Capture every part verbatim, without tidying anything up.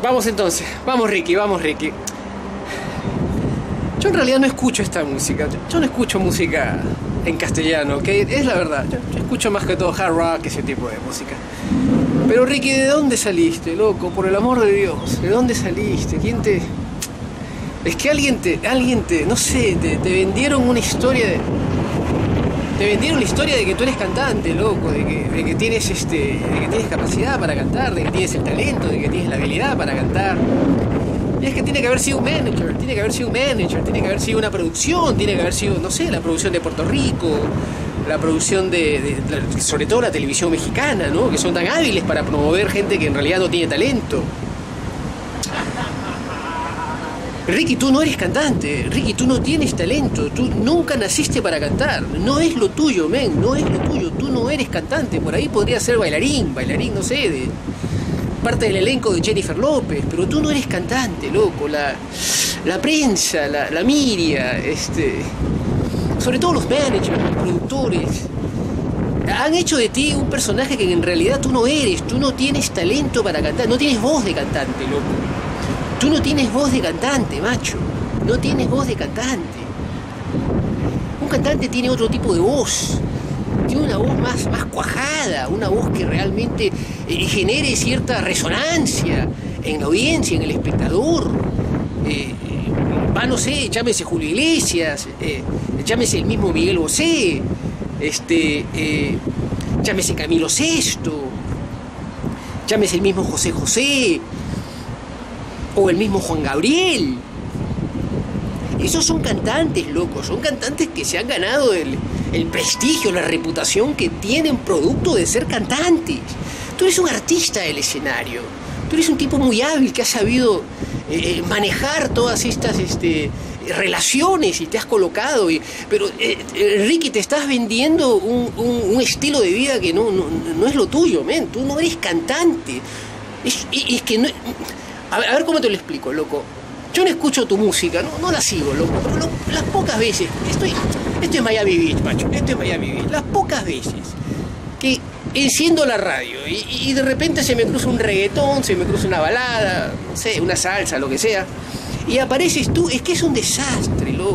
Vamos entonces, vamos Ricky, vamos Ricky. Yo en realidad no escucho esta música, yo no escucho música en castellano, ¿ok? Es la verdad, yo, yo escucho más que todo hard rock, ese tipo de música. Pero Ricky, ¿de dónde saliste, loco? Por el amor de Dios, ¿de dónde saliste? ¿Quién te...? Es que alguien te, alguien te, no sé, te, te vendieron una historia de... Te vendieron la historia de que tú eres cantante, loco, de que, de que tienes este, de que tienes capacidad para cantar, de que tienes el talento, de que tienes la habilidad para cantar. Y es que tiene que haber sido un manager, tiene que haber sido un manager, tiene que haber sido una producción, tiene que haber sido, no sé, la producción de Puerto Rico, la producción de, de, de sobre todo la televisión mexicana, ¿no? Que son tan hábiles para promover gente que en realidad no tiene talento. Ricky, tú no eres cantante, Ricky, tú no tienes talento, tú nunca naciste para cantar, no es lo tuyo, men, no es lo tuyo, tú no eres cantante, por ahí podría ser bailarín, bailarín, no sé, de parte del elenco de Jennifer López, pero tú no eres cantante, loco, la, la prensa, la, la media, este, sobre todo los managers, los productores, han hecho de ti un personaje que en realidad tú no eres, tú no tienes talento para cantar, no tienes voz de cantante, loco. Tú no tienes voz de cantante, macho. No tienes voz de cantante. Un cantante tiene otro tipo de voz. Tiene una voz más, más cuajada, una voz que realmente eh, genere cierta resonancia en la audiencia, en el espectador. Eh, va, no sé, llámese Julio Iglesias, eh, llámese el mismo Miguel Bosé, este, eh, llámese Camilo Sesto, llámese el mismo José José, o el mismo Juan Gabriel. Esos son cantantes, locos, son cantantes que se han ganado el, el prestigio, la reputación que tienen producto de ser cantantes. Tú eres un artista del escenario, tú eres un tipo muy hábil que ha sabido eh, manejar todas estas este, relaciones y te has colocado, y, pero eh, eh, Ricky, te estás vendiendo un, un, un estilo de vida que no, no, no es lo tuyo, men. Tú no eres cantante. Es, es, es que no... A ver, a ver cómo te lo explico, loco. Yo no escucho tu música, no, no la sigo, loco. Pero lo, las pocas veces, estoy, esto es Miami Beach, macho, esto es Miami Beach. Las pocas veces que enciendo la radio y, y de repente se me cruza un reggaetón, se me cruza una balada, no sé, una salsa, lo que sea, y apareces tú, es que es un desastre, loco.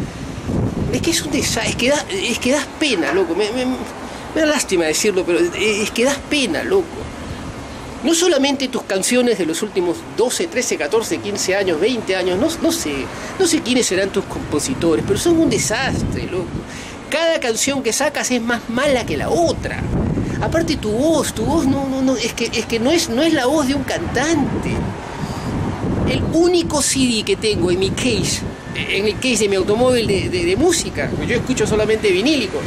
Es que es un desastre, es que, da, es que das pena, loco. Me, me, me da lástima decirlo, pero es que das pena, loco. No solamente tus canciones de los últimos doce, trece, catorce, quince años, veinte años, no, no sé, no sé quiénes serán tus compositores, pero son un desastre, loco. Cada canción que sacas es más mala que la otra. Aparte tu voz, tu voz no, no, no, es que, es que no es, no es la voz de un cantante. El único C D que tengo en mi case, en el case de mi automóvil de, de, de música, yo escucho solamente vinílicos,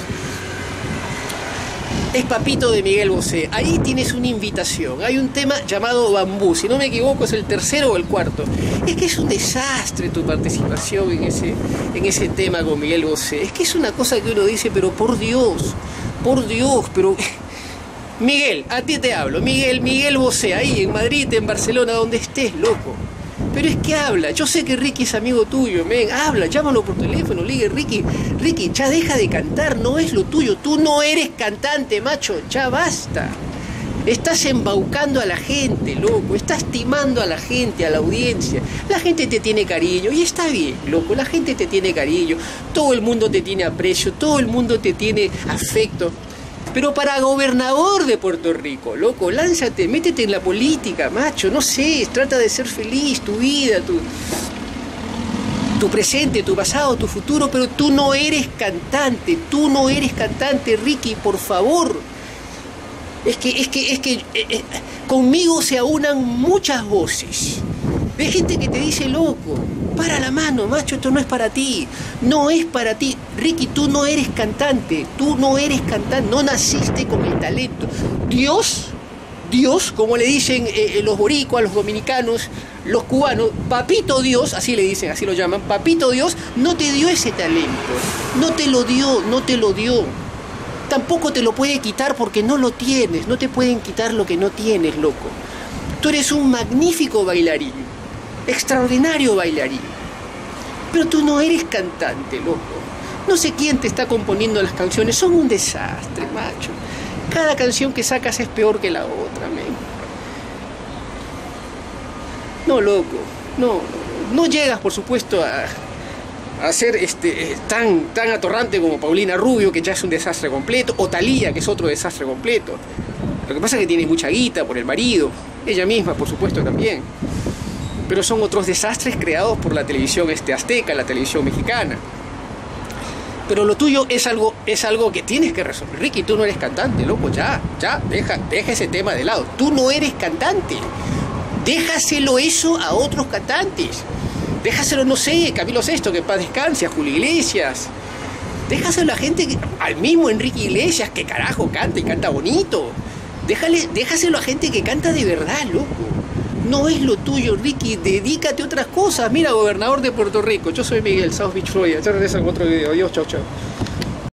es Papito de Miguel Bosé. Ahí tienes una invitación. Hay un tema llamado Bambú. Si no me equivoco, es el tercero o el cuarto. Es que es un desastre tu participación en ese, en ese tema con Miguel Bosé. Es que es una cosa que uno dice, pero por Dios, por Dios, pero... Miguel, a ti te hablo. Miguel, Miguel Bosé, ahí en Madrid, en Barcelona, donde estés, loco. Pero es que habla, yo sé que Ricky es amigo tuyo, men, habla, llámalo por teléfono, le diga, Ricky, Ricky, ya deja de cantar, no es lo tuyo, tú no eres cantante, macho, ya basta. Estás embaucando a la gente, loco, estás timando a la gente, a la audiencia. La gente te tiene cariño, y está bien, loco, la gente te tiene cariño, todo el mundo te tiene aprecio, todo el mundo te tiene afecto. Pero para gobernador de Puerto Rico, loco, lánzate, métete en la política, macho, no sé, trata de ser feliz, tu vida, tu, tu presente, tu pasado, tu futuro, pero tú no eres cantante, tú no eres cantante, Ricky, por favor. Es que, es que, es que eh, eh, conmigo se aunan muchas voces de gente que te dice, loco, para la mano, macho, esto no es para ti, no es para ti. Ricky, tú no eres cantante, tú no eres cantante, no naciste con el talento. Dios, Dios, como le dicen eh, los boricuas, los dominicanos, los cubanos, Papito Dios, así le dicen, así lo llaman, Papito Dios, no te dio ese talento, no te lo dio, no te lo dio. Tampoco te lo puede quitar porque no lo tienes, no te pueden quitar lo que no tienes, loco. Tú eres un magnífico bailarín, extraordinario bailarín, pero tú no eres cantante, loco. No sé quién te está componiendo las canciones, son un desastre, macho. Cada canción que sacas es peor que la otra, men. No, loco, no, no llegas, por supuesto, a, a ser este, tan, tan atorrante como Paulina Rubio, que ya es un desastre completo, o Thalía, que es otro desastre completo. Lo que pasa es que tienes mucha guita por el marido, ella misma, por supuesto, también. Pero son otros desastres creados por la televisión este, azteca, la televisión mexicana. Pero lo tuyo es algo, es algo que tienes que resolver. Ricky, tú no eres cantante, loco, ya, ya, deja, deja ese tema de lado. Tú no eres cantante. Déjaselo eso a otros cantantes. Déjaselo, no sé, Camilo Sesto, que en paz descanse, a Julio Iglesias. Déjaselo a gente, que, al mismo Enrique Iglesias, que carajo canta y canta bonito. Déjale, déjaselo a gente que canta de verdad, loco. No es lo tuyo, Ricky, dedícate a otras cosas. Mira, gobernador de Puerto Rico, yo soy Miguel, South Beach, Florida. Ya regreso en otro video. Adiós, chao, chao.